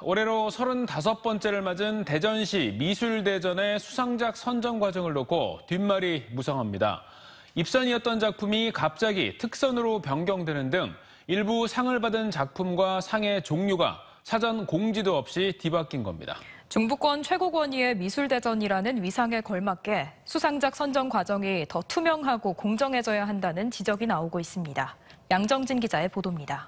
올해로 35번째를 맞은 대전시 미술대전의 수상작 선정 과정을 놓고 뒷말이 무성합니다. 입선이었던 작품이 갑자기 특선으로 변경되는 등 일부 상을 받은 작품과 상의 종류가 사전 공지도 없이 뒤바뀐 겁니다. 중부권 최고 권위의 미술대전이라는 위상에 걸맞게 수상작 선정 과정이 더 투명하고 공정해져야 한다는 지적이 나오고 있습니다. 양정진 기자의 보도입니다.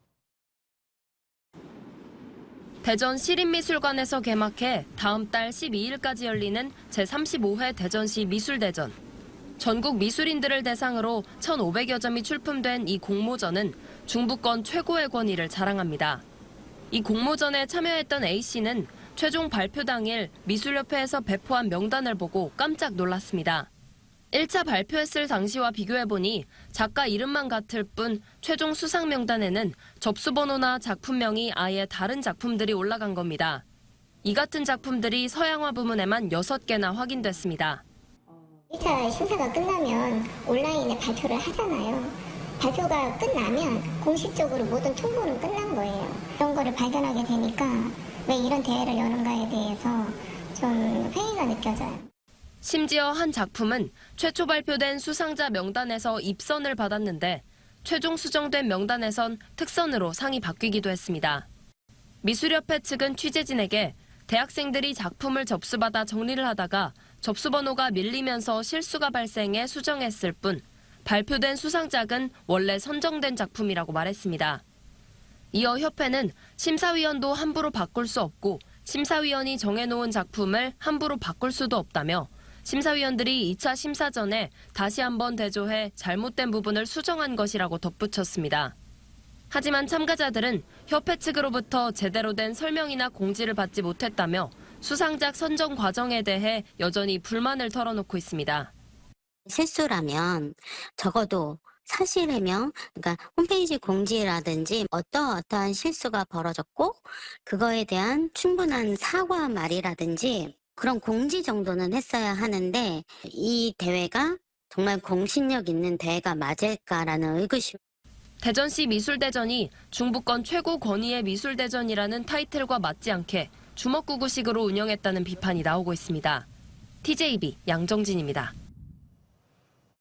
대전 시립미술관에서 개막해 다음 달 12일까지 열리는 제35회 대전시 미술대전. 전국 미술인들을 대상으로 1,500여 점이 출품된 이 공모전은 중부권 최고의 권위를 자랑합니다. 이 공모전에 참여했던 A씨는 최종 발표 당일 미술협회에서 배포한 명단을 보고 깜짝 놀랐습니다. 1차 발표했을 당시와 비교해보니 작가 이름만 같을 뿐 최종 수상 명단에는 접수번호나 작품명이 아예 다른 작품들이 올라간 겁니다. 이 같은 작품들이 서양화 부문에만 6개나 확인됐습니다. 1차 심사가 끝나면 온라인에 발표를 하잖아요. 발표가 끝나면 공식적으로 모든 통보는 끝난 거예요. 이런 거를 발견하게 되니까 왜 이런 대회를 여는가에 대해서 좀 회의가 느껴져요. 심지어 한 작품은 최초 발표된 수상자 명단에서 입선을 받았는데 최종 수정된 명단에선 특선으로 상이 바뀌기도 했습니다. 미술협회 측은 취재진에게 대학생들이 작품을 접수받아 정리를 하다가 접수번호가 밀리면서 실수가 발생해 수정했을 뿐 발표된 수상작은 원래 선정된 작품이라고 말했습니다. 이어 협회는 심사위원도 함부로 바꿀 수 없고 심사위원이 정해놓은 작품을 함부로 바꿀 수도 없다며 심사위원들이 2차 심사 전에 다시 한번 대조해 잘못된 부분을 수정한 것이라고 덧붙였습니다. 하지만 참가자들은 협회 측으로부터 제대로 된 설명이나 공지를 받지 못했다며 수상작 선정 과정에 대해 여전히 불만을 털어놓고 있습니다. 실수라면 적어도 사실 해명, 그러니까 홈페이지 공지라든지 어떠한 실수가 벌어졌고 그거에 대한 충분한 사과 말이라든지 그런 공지 정도는 했어야 하는데 이 대회가 정말 공신력 있는 대회가 맞을까라는 의구심. 대전시 미술대전이 중부권 최고 권위의 미술대전이라는 타이틀과 맞지 않게 주먹구구식으로 운영했다는 비판이 나오고 있습니다. TJB 양정진입니다.